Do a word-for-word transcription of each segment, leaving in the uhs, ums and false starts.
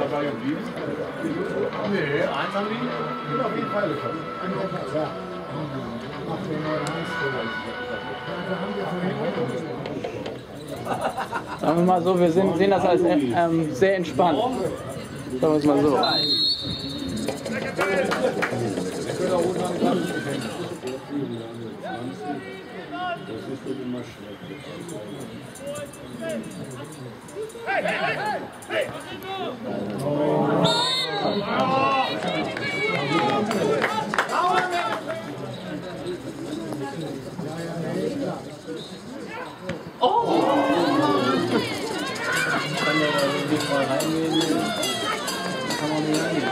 dabei geblieben? Nee, eins haben die sind auf jeden Fall gekommen. Ja. Sagen wir mal so, wir sind, sehen das als ähm, sehr entspannt. Sagen wir es mal so. Hey, hey, hey, hey! Oh! Kann ja da nicht mal reingehen. Kann man nicht reingehen.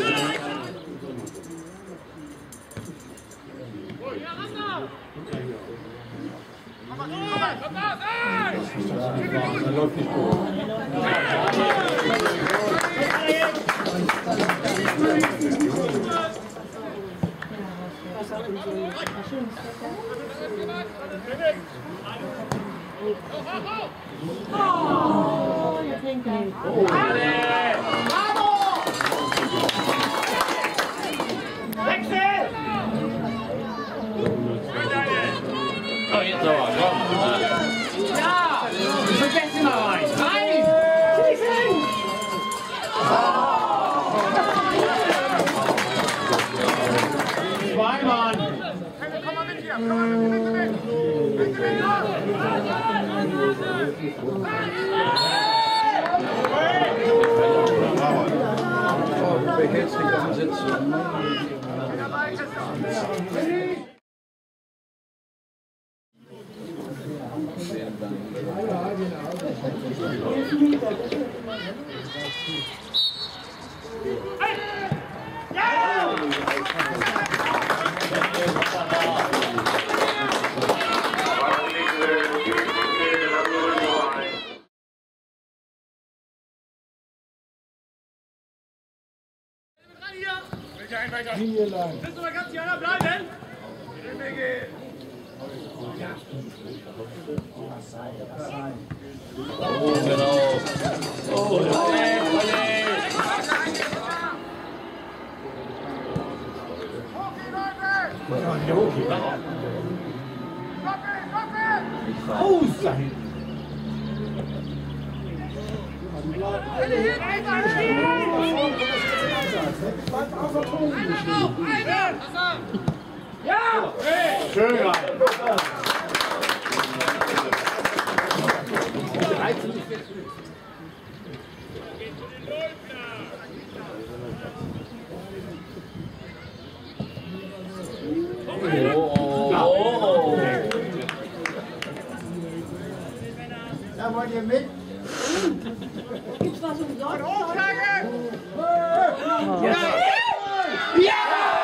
Da läuft nicht gut. Oh, jag tänker. Oh, jetzt aber, komm. Ja! Vergesst ihn mal rein! Nein! Zwei Mann! Komm mal mit hier! Komm mal mit, mit, mit! Mit, mit! Wer hält sich am Sitzen? Linie lang. Willst du mal ganz hier einer bleiben? Oh, genau. Oh, Olle, Olle. Raus dahin! Ja! Schön rein! Da wollt ihr mit? Gibt's was um Sorgen? Ja! Ja!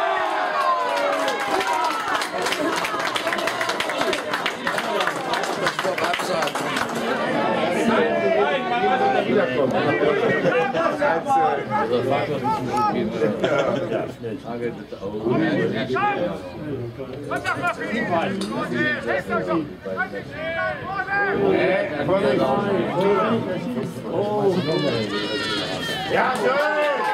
Also Vater ist ein bisschen viel. Ja, schnell. Arbeitet auch. Was sagt das für ihn? Hilft euch doch! Ja, schön!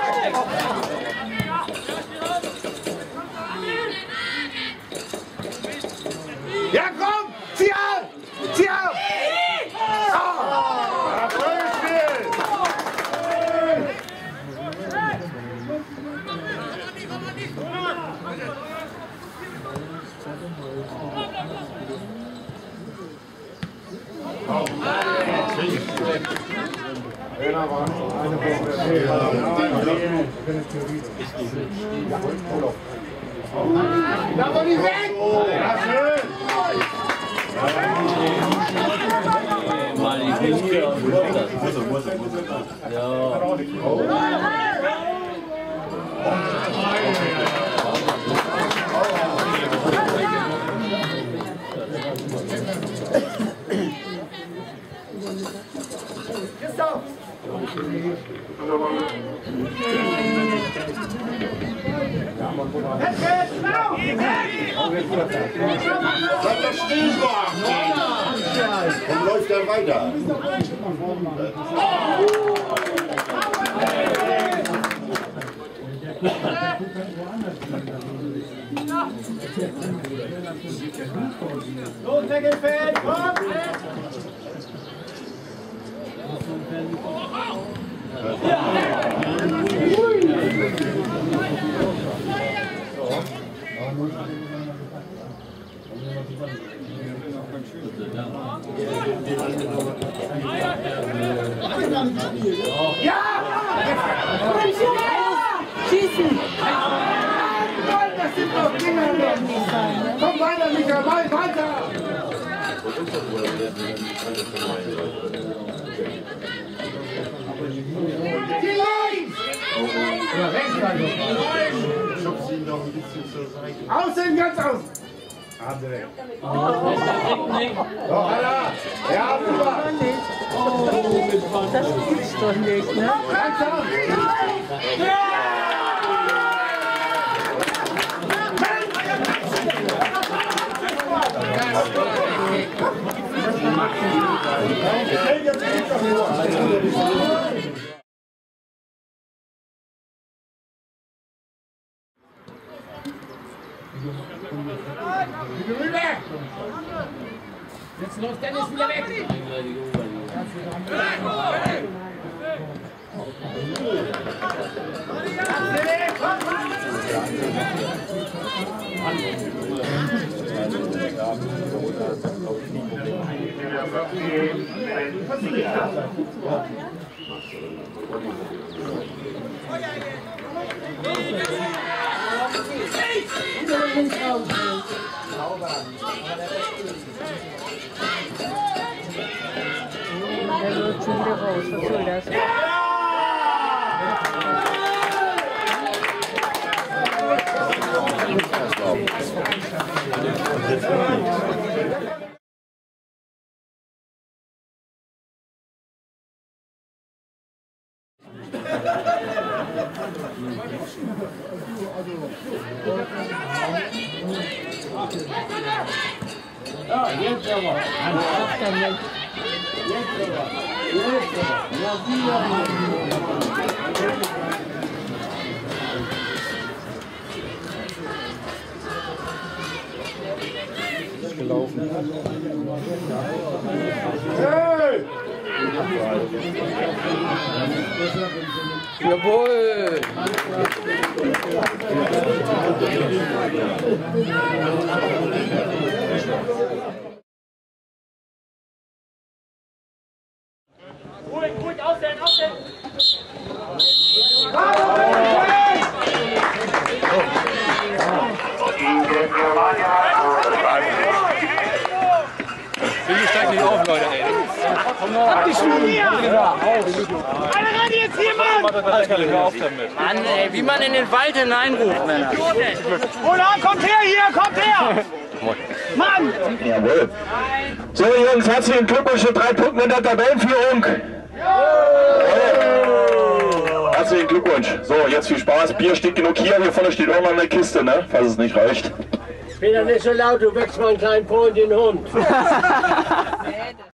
Ja, komm! Zieh auf! Zieh auf! Oh! Schönes Spiel! Einer war eine Woche. Da war die weg! Ja, schön! Mal die Kiste und das. Ja. Christoph! Seid doch still, dann läuft er weiter. Oh! Los, Deckelfeld, komm! Ja! Schießen! Das sind doch Dinger! Komm weiter, Micha, weiter! Die links! Oder rechts also. Schubst ihn noch ein bisschen zur Seite. Außen, ganz außen! Ah, direkt. Doch, Alter! Ja, super! Oh, das gibt's doch nicht, ne? Langsam! Jetzt los, Dennis, wieder weg! Der wird schon wieder raus. Was soll das? Ja, jetzt aber. Ach, dann nicht. Jetzt aber. Jetzt aber. Ja, wieder. Ist gelaufen. Hey! Jawohl! Ruhig, ruhig, aufstellen, aufstellen! Bitte steigt nicht auf, Leute, ey. Habt die Schuhe hier! Alle rein jetzt hier, Mann! Hör auf damit. Mann, ey, wie man in den Wald hineinruft, Männer. Roland, kommt her hier, kommt her! Mann! Jawohl. So Jungs, herzlichen Glückwunsch zu drei Punkten in der Tabellenführung. Herzlichen Glückwunsch. So, jetzt viel Spaß. Bier steht genug hier. Hier vorne steht auch noch eine Kiste, ne? Falls es nicht reicht. Peter, nicht so laut, du wächst mal einen kleinen Po in den Hund.